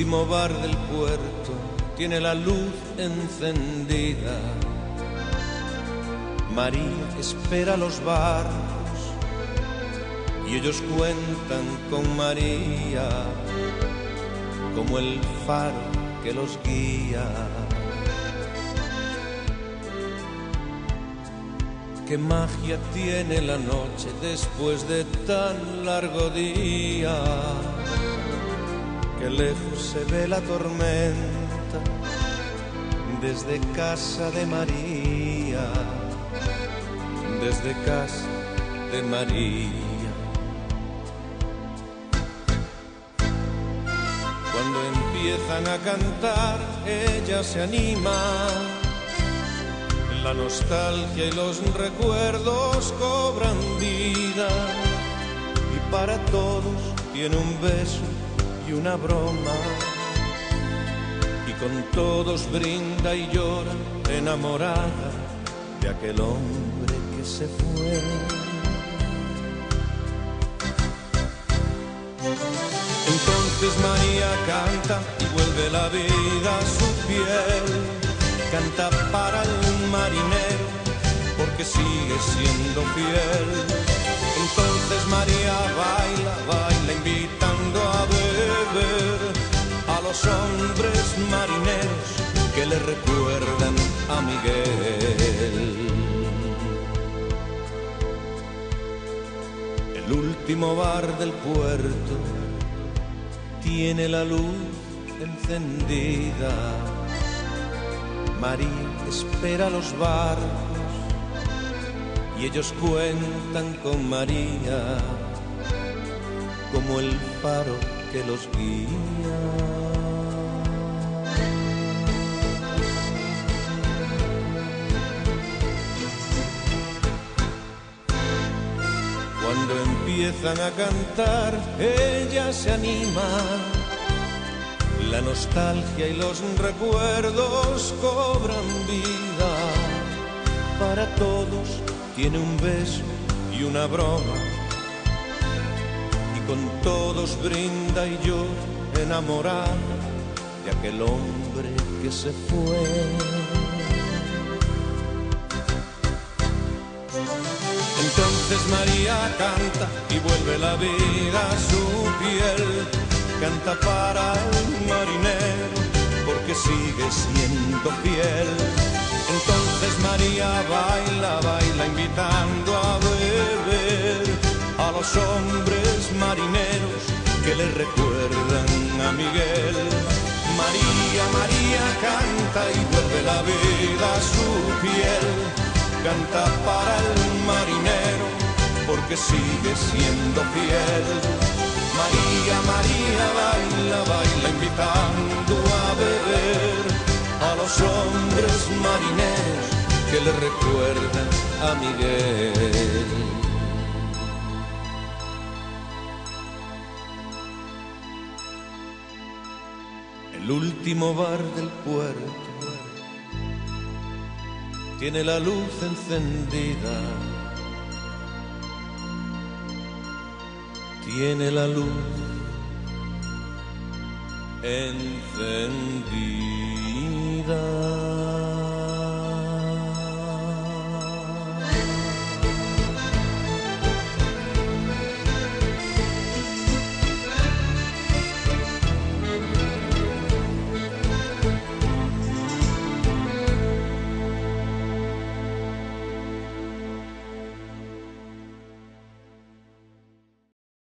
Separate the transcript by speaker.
Speaker 1: último bar del puerto tiene la luz encendida. María espera los barcos y ellos cuentan con María como el faro que los guía. Qué magia tiene la noche después de tan largo día. Qué lejos se ve la tormenta desde casa de María, desde casa de María. Cuando empiezan a cantar, ella se anima. La nostalgia y los recuerdos cobran vida, y para todos tiene un beso y una broma, y con todos brinda y llora, enamorada de aquel hombre que se fue. Entonces María canta y vuelve la vida a su piel. Canta para el marinero porque sigue siendo fiel. Entonces María baila, baila invitando a beber a los hombres marineros que le recuerdan a Miguel. El último bar del puerto tiene la luz encendida. María espera los barcos y ellos cuentan con María como el faro que los guía. Cuando empiezan a cantar, ella se anima. La nostalgia y los recuerdos cobran vida. Para todos tiene un beso y una broma, y con todos brinda y llora, enamorada de aquel hombre que se fue. Entonces María canta y vuelve la vida a su piel. Canta para el marinero porque sigue siendo fiel. Entonces María baila, baila invitando a beber a los hombres marineros que le recuerdan a Miguel. María, María canta y vuelve la vida a su piel. Canta para el marinero porque sigue siendo fiel. María, María baila, baila invitando a beber a los hombres marineros que le recuerdan a Miguel. El último bar del puerto tiene la luz encendida. Tiene la luz encendida.